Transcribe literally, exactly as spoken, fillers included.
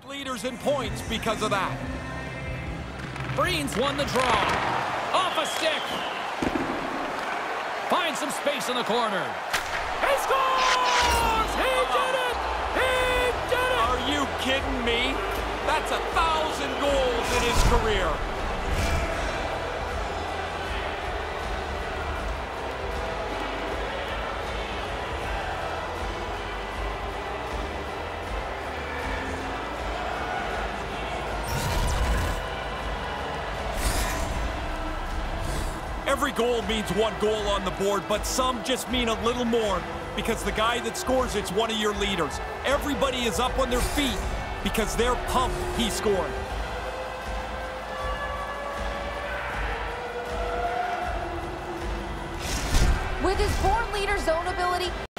leaders in points because of that. Breen's won the draw. Off a stick. Finds some space in the corner. He scores! He did it! He did it! Are you kidding me? That's a thousand goals in his career. Every goal means one goal on the board, but some just mean a little more because the guy that scores it's one of your leaders. Everybody is up on their feet because they're pumped he scored. With his born leader zone ability,